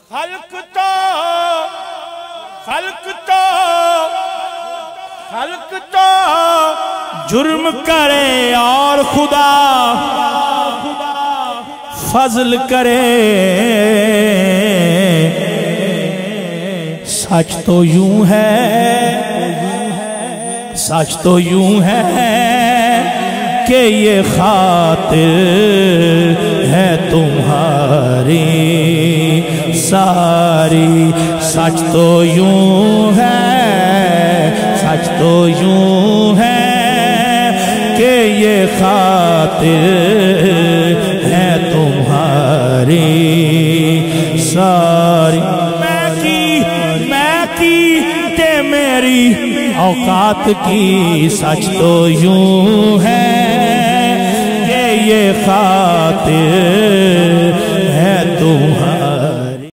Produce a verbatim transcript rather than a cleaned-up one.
خلق تو خلق تو خلق تو جرم کرے اور خدا فضل کرے سچ تو یوں ہے سچ تو یوں ہے کہ یہ خاطر ہے تمہاری ساری سچ تو یوں ہے سچ تو یوں ہے کہ یہ خاطر ہے تمہاری ساری میں کی میں کی تے میری اوقات کی سچ تو یوں ہے کہ یہ خاطر ہے تمہاری